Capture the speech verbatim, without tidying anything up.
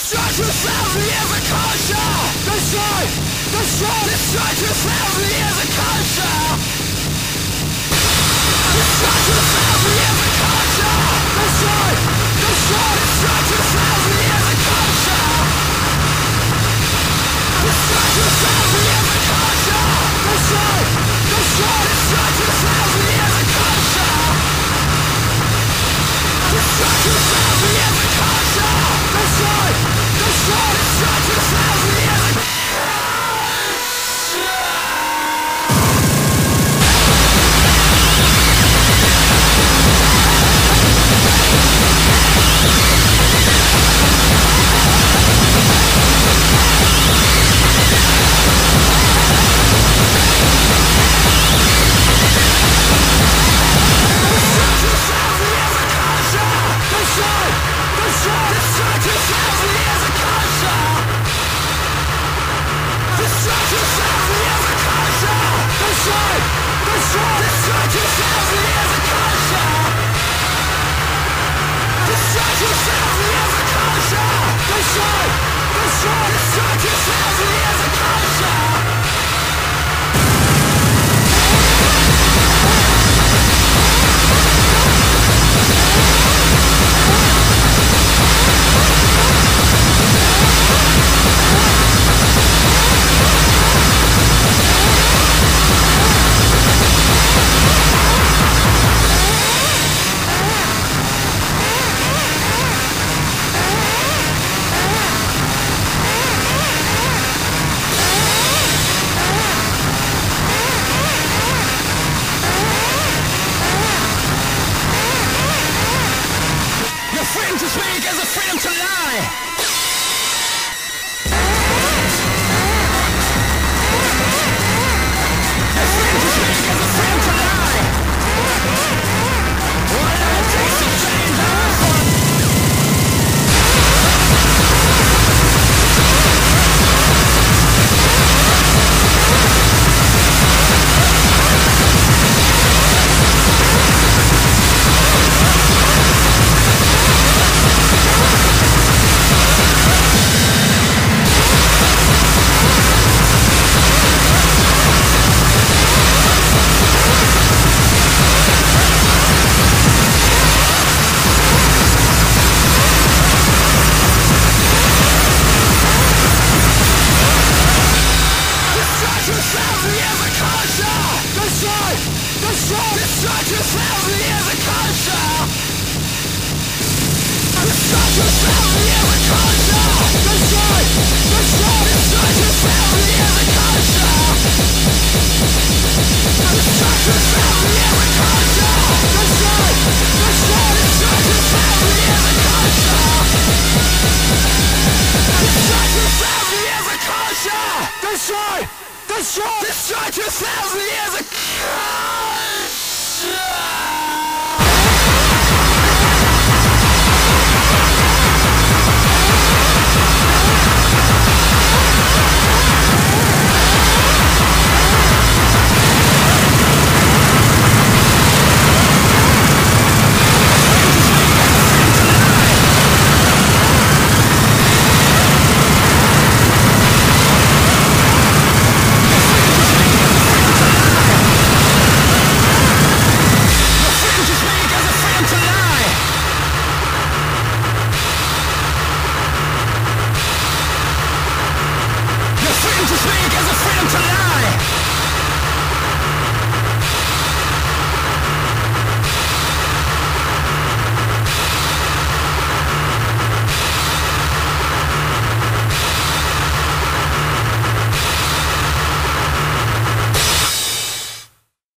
Destroy two thousand years of culture. Destroy, destroy, destroy two thousand years of culture. Destroy two thousand years of culture. Destroy, destroy, destroy two thousand years of culture. Destroy two thousand years of culture. Destroy, destroy, destroy two thousand years of culture. Destroy two thousand years of culture. Destroy, destroy, destroy two thousand years of culture. Destroy, destroy two thousand years of culture.